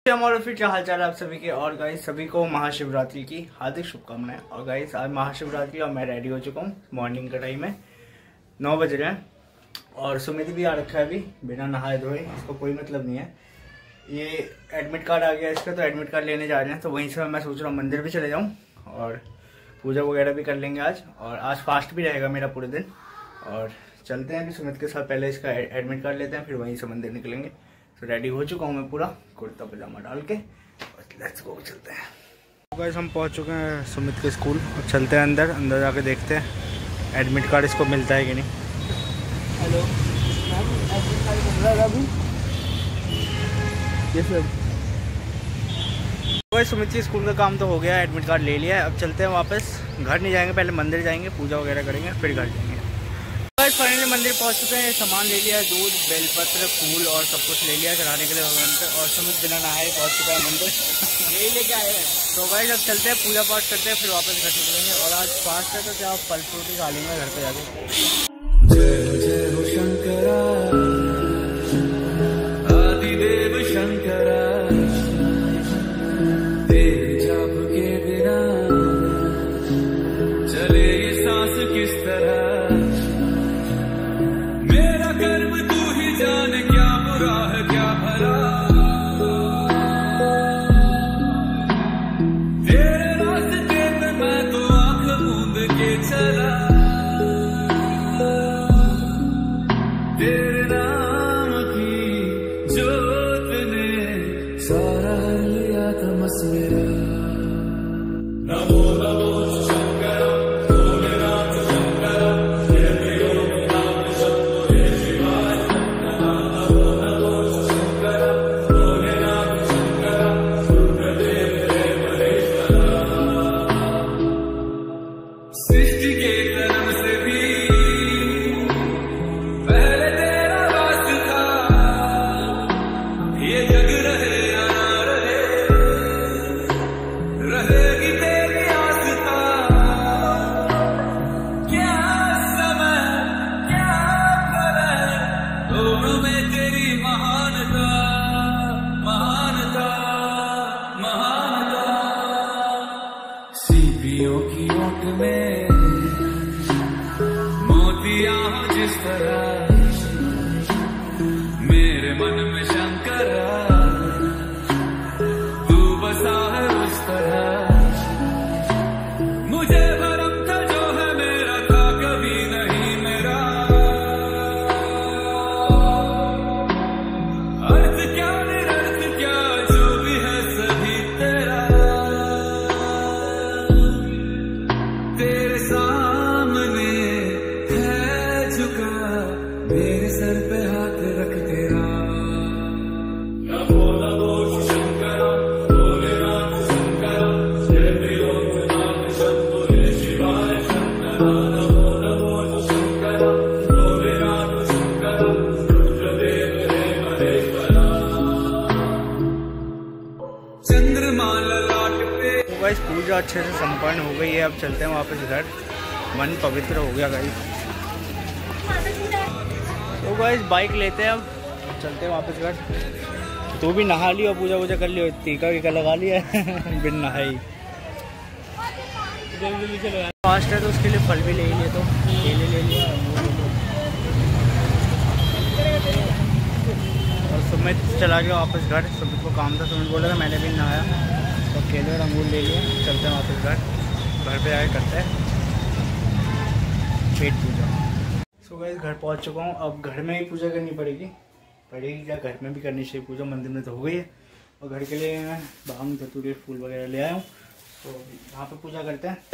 और फिर क्या हालचाल है आप सभी के। और गाइस सभी को महाशिवरात्रि की हार्दिक शुभकामनाएं। और गाइस आज महाशिवरात्रि और मैं रेडी हो चुका हूँ। मॉर्निंग का टाइम है, 9 बज रहे हैं और सुमित भी आ रखा है अभी बिना नहाए धोए। इसको कोई मतलब नहीं है। ये एडमिट कार्ड आ गया इसका, तो एडमिट कार्ड लेने जा रहे हैं। तो वहीं से मैं सोच रहा हूँ मंदिर भी चले जाऊँ और पूजा वगैरह भी कर लेंगे आज। और आज फास्ट भी रहेगा मेरा पूरे दिन। और चलते हैं कि सुमित के साथ पहले इसका एडमिट कार्ड लेते हैं, फिर वहीं से मंदिर निकलेंगे। तो रेडी हो चुका हूँ मैं पूरा, कुर्ता पजामा डाल के। लेट्स गो, चलते हैं। गाइस हम पहुँच चुके हैं सुमित के स्कूल और चलते हैं अंदर। अंदर जाके देखते हैं एडमिट कार्ड इसको मिलता है कि नहीं। हेलो मैम, एडमिट कार्ड मिल रहा है अभी? Yes ma'am. गाइस सुमित के स्कूल का काम तो हो गया, एडमिट कार्ड ले लिया है। अब चलते हैं वापस। घर नहीं जाएंगे, पहले मंदिर जाएंगे, पूजा वगैरह करेंगे, फिर घर जाएंगे। फाइनली मंदिर पहुंच चुके हैं। सामान ले लिया है, दूध, बेलपत्र, फूल और सब कुछ ले लिया है चढ़ाने के लिए भगवान पे। और सुमित बिना नहाए पहुंच चुका है मंदिर। यही लेके आए हैं। तो गाइस अब चलते हैं, पूजा पाठ करते हैं, फिर वापस घर निकलेंगे। और आज फास्ट है तो क्या फल फ्रूट ही खा लेंगे घर पे जाके। जय जय हो शंकरा, आदिदेव शंकरा, तेरे जाप के बिना चले ये सांस किस तरह। जिस तरह मेरे मन में शंकरा तू बसा है उस तरह। मुझे भरम था जो है मेरा था कभी नहीं मेरा। अर्थ क्या निरर्थ क्या जो भी है सभी तेरा। तेरे सामने मेरे सर पे हाथ रख तेरा। नमो नमो शंकरा, भोलेनाथ शंकरा, जय त्रिलोकनाथ शंभो जय शिवाय शंकरा। नमो नमो शंकरा, भोलेनाथ शंकरा, रुद्रदेव रे महेश्वरा। चंद्रमा ललाट पे। गाइस पूजा अच्छे से संपन्न हो गई है। अब चलते हैं वापस घर। मन पवित्र हो गया गाइस। तो गाइस बाइक लेते हैं, अब चलते हैं वापस घर। तू भी नहा लियो, पूजा वूजा कर लियो, टीका वीका लगा लिया बिन नहाई। फास्ट है तो उसके लिए फल भी ले लिए, तो केले ले लिया और सुमित चला गया वापस घर। सुमित को काम था, सुमित बोला था मैंने भी नहाया, तो केले और अंगूर ले लिए। चलते हैं वापस घर। घर पे आके करते हैं पेट पूजा। सो गाइस घर पहुंच चुका हूँ। अब घर में ही पूजा करनी पड़ेगी क्या, घर में भी करनी चाहिए पूजा। मंदिर में तो हो गई है और घर के लिए मैं भांग धतूरे फूल वगैरह ले आया हूँ। तो यहाँ पे पूजा करते हैं,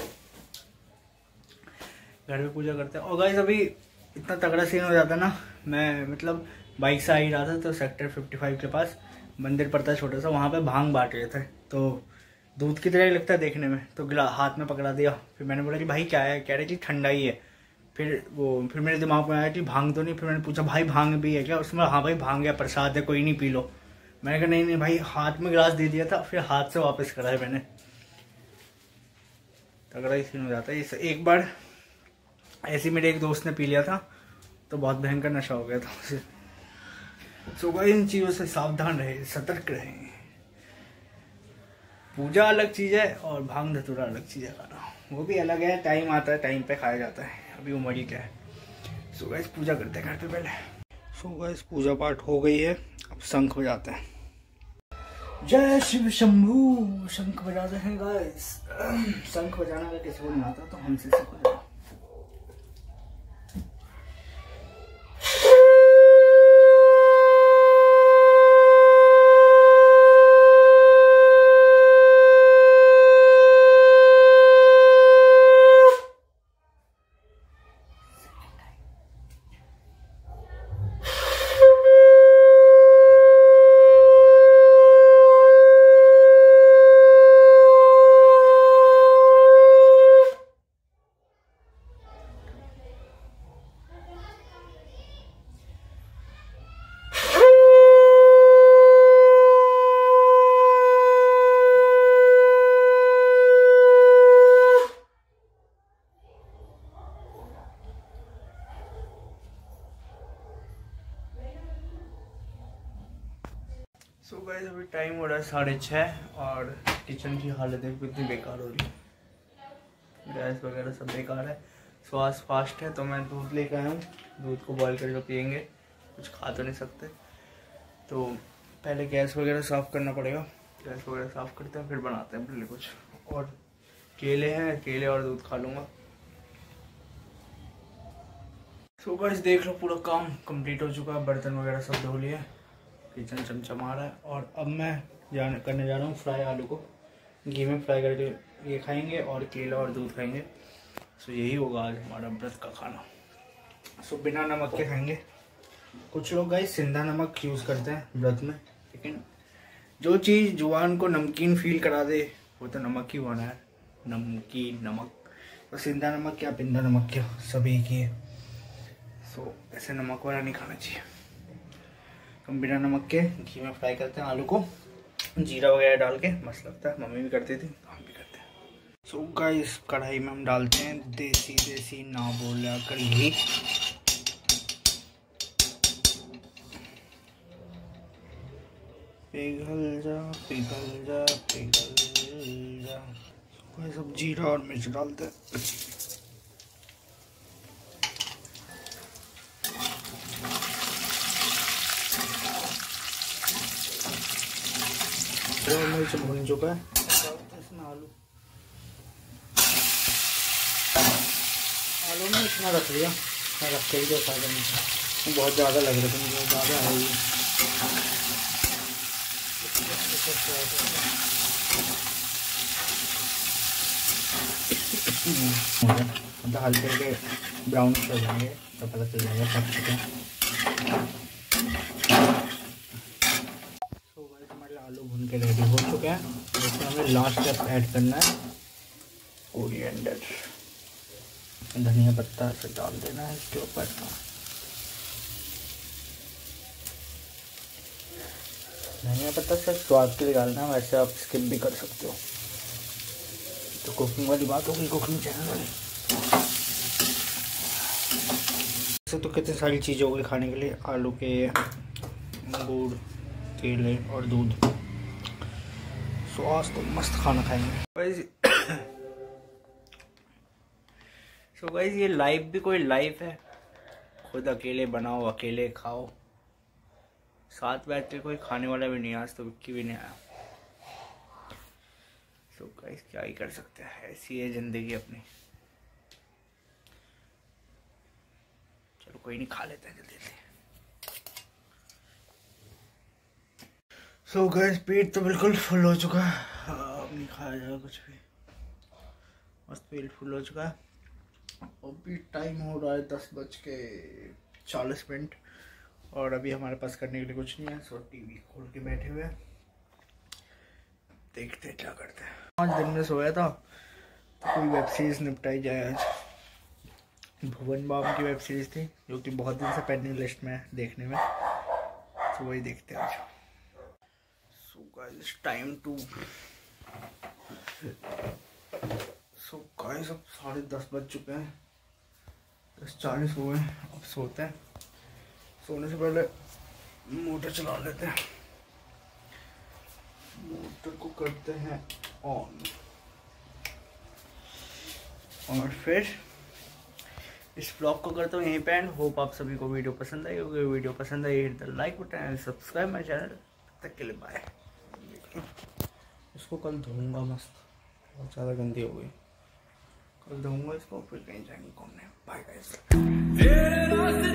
घर में पूजा करते हैं। और गाइस अभी इतना तगड़ा सीन हो जाता ना, मैं मतलब बाइक से आ ही रहा था तो सेक्टर 55 के पास मंदिर पड़ता है छोटा सा, वहाँ पे भांग बांट रहे थे। तो दूध की तरह ही लगता है देखने में, तो हाथ में पकड़ा दिया। फिर मैंने बोला कि भाई क्या है, कह रहे कि ठंडा ही है। फिर मेरे दिमाग में आया कि भांग तो नहीं। फिर मैंने पूछा भाई भांग भी है क्या? उसमें हाँ भाई भांग है, प्रसाद है, कोई नहीं पी लो। मैंने कहा नहीं भाई, हाथ में गिलास दे दिया था, फिर हाथ से वापस करा है मैंने। तगड़ा ही सीन हो जाता है। एक बार ऐसे मेरे एक दोस्त ने पी लिया था तो बहुत भयंकर नशा हो गया था उसे। सो गाइस इन चीज़ों से सावधान रहे, सतर्क रहें। पूजा अलग चीज़ है और भांग धतूरा अलग चीज़ है। खाना वो भी अलग है, टाइम आता है, टाइम पे खाया जाता है। अभी उम्र ही क्या है। सो गाइस पूजा करते हैं घर पे पहले। सो गाइस पूजा पाठ हो गई है, अब शंख बजाते हैं। जय शिव शंभू। शंख बजाते हैं गाइस। शंख बजाना अगर किसी को नहीं आता तो हमसे सीखो। सो गाइस अभी टाइम हो रहा है 6:30 और किचन की हालत देखो कितनी बेकार हो रही है। गैस वगैरह सब बेकार है। सो आज फास्ट है तो मैं दूध लेकर आया हूँ। दूध को बॉईल करके पियेंगे, कुछ खा तो नहीं सकते। तो पहले गैस वगैरह साफ़ करना पड़ेगा। गैस वगैरह साफ़ करते हैं फिर बनाते हैं पहले कुछ। और केले हैं, केले और दूध खा लूँगा। सो गाइस देख लो पूरा काम कंप्लीट हो चुका है। बर्तन वगैरह सब धो लिए, किचन चमचमा रहा है। और अब मैं करने जा रहा हूँ फ्राई आलू को घी में फ्राई करके ये खाएंगे और केला और दूध खाएंगे। सो यही होगा आज हमारा व्रत का खाना। सो बिना नमक के खाएंगे। कुछ लोग गाइस सिंधा नमक यूज़ करते हैं व्रत में, लेकिन जो चीज़ जुबान को नमकीन फील करा दे वो तो नमक ही होना है। नमकीन नमक तो सिंधा नमक क्या पिंधा नमक क्या सब एक ही है। सो ऐसे नमक वाला नहीं खाना चाहिए। हम बिना नमक के घी में फ्राई करते हैं आलू को, जीरा वगैरह डाल के मस्त लगता है। मम्मी भी करती थी तो हम भी करते हैं। सो गाइस कढ़ाई में हम डालते हैं देसी ना बोला कर घी। पिघल जा पिघल जा पिघल जा। गाइस अब जीरा और मिर्च डालते हैं। और मिर्च भून चुका है, इसमें आलू में इतना रख लिया। मैं रख के ही तो फायदा नहीं था, बहुत ज़्यादा लग रहा था मुझे, ज़्यादा आएगी। हल्के हल्के ब्राउन हो जाएंगे तो पता चल जाएगा पक चुके हैं। आलू भून के रेडी हो चुके हैं। इसमें हमें लास्ट स्टेप ऐड करना है कोरिएंडर, धनिया पत्ता से डाल देना है इसके ऊपर। धनिया पत्ता सिर्फ स्वाद के लिए डालना है, वैसे आप स्किप भी कर सकते हो। तो कुकिंग वाली बात होगी, कुकिंग चैनल वाली। वैसे तो कितनी सारी चीज़ें हो गई खाने के लिए, आलू के, गुड़, केले और दूध। सो आज तो मस्त खाना खाएंगे। सो गाइस ये लाइफ भी कोई लाइफ है। खुद अकेले बनाओ, अकेले खाओ, साथ बैठ के कोई खाने वाला भी नहीं। आज तो विक्की भी नहीं आया। सो गाइस क्या ही कर सकते हैं, ऐसी है जिंदगी अपनी। चलो कोई नहीं, खा लेते हैं जल्दी जल्दी। सो गाइस पेट तो बिल्कुल फुल हो चुका है, अब नहीं खाया जाएगा कुछ भी। मस्त पेट फुल हो चुका है। अभी टाइम हो रहा है 10:40 और अभी हमारे पास करने के लिए कुछ नहीं है। सो टीवी खोल के बैठे हुए हैं, देखते हैं क्या करते हैं। 5 दिन में सोया था तो कोई वेब सीरीज निपटाई जाए आज। भुवन बाम की वेब सीरीज थी जो कि बहुत दिन से पेंडिंग लिस्ट में है देखने में, तो वही देखते हैं आज। So guys time to guys अब 10:30 बज चुके हैं, 10:40 हो गए। अब सोते हैं। सोने से पहले मोटर चला लेते हैं। मोटर को करते हैं ऑन, और फिर इस ब्लॉग को करता हूँ यहीं पे एंड। होप आप सभी को वीडियो पसंद आई होगी। वीडियो पसंद आई hit the like button and subscribe my channel. तब तक के लिए बाय। इसको कल धोऊंगा, मस्त बहुत ज़्यादा गंदी हो गई, कल धोऊंगा इसको, फिर कहीं जाएंगे घूमने। Bye guys.